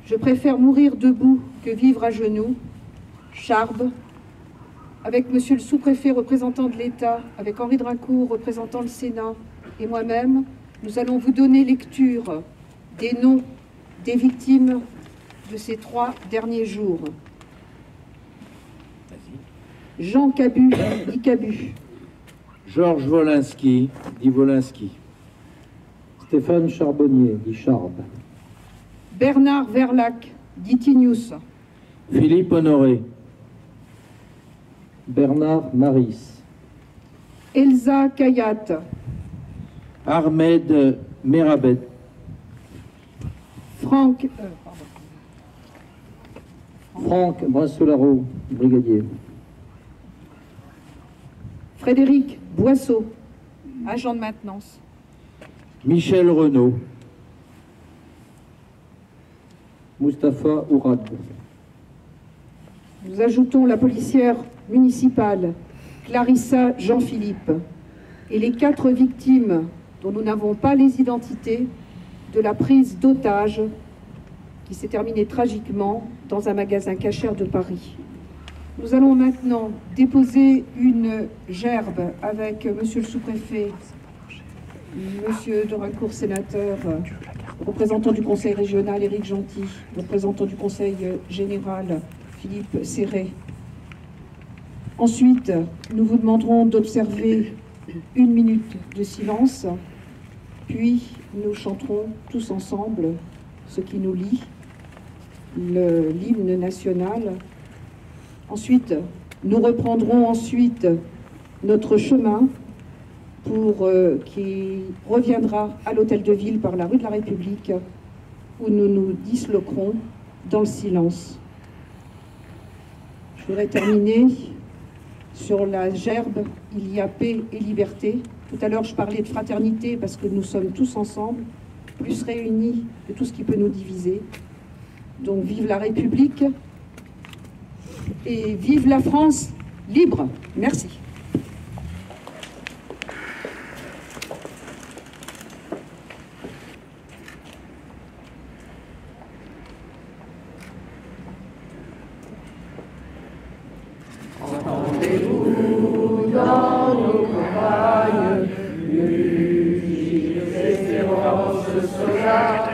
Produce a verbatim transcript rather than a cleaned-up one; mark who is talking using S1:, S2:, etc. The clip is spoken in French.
S1: Je préfère mourir debout que vivre à genoux. Charb, avec monsieur le sous-préfet représentant de l'État, avec Henri Drincourt représentant le Sénat et moi-même, nous allons vous donner lecture des noms des victimes de ces trois derniers jours. Jean Cabu, dit Cabu.
S2: Georges Wolinski, dit Wolinski.
S3: Stéphane Charbonnier, dit Charb.
S1: Bernard Verlac, dit Tignous.
S2: Philippe Honoré.
S3: Bernard Maris.
S1: Elsa Kayat.
S2: Ahmed Merabet.
S1: Franck... Euh, pardon.
S3: Franck Brassolaro, brigadier.
S1: Frédéric Boisseau, agent de maintenance.
S2: Michel Renaud.
S3: Mustapha Ourad.
S1: Nous ajoutons la policière municipale, Clarissa Jean-Philippe, et les quatre victimes dont nous n'avons pas les identités de la prise d'otages qui s'est terminée tragiquement dans un magasin cachère de Paris. Nous allons maintenant déposer une gerbe avec monsieur le sous-préfet, monsieur Drincourt, sénateur, représentant du conseil régional Éric Gentil, représentant du conseil général Philippe Serret. Ensuite, nous vous demanderons d'observer une minute de silence, puis nous chanterons tous ensemble ce qui nous lie, l'hymne national. Ensuite, nous reprendrons ensuite notre chemin pour, euh, qui reviendra à l'Hôtel de Ville par la rue de la République, où nous nous disloquerons dans le silence. Je voudrais terminer sur la gerbe « Il y a paix et liberté ». Tout à l'heure, je parlais de fraternité parce que nous sommes tous ensemble, plus réunis que tout ce qui peut nous diviser. Donc, vive la République et vive la France libre. Merci.
S4: Entendez-vous dans nos campagnes, musique, espérance, soldats.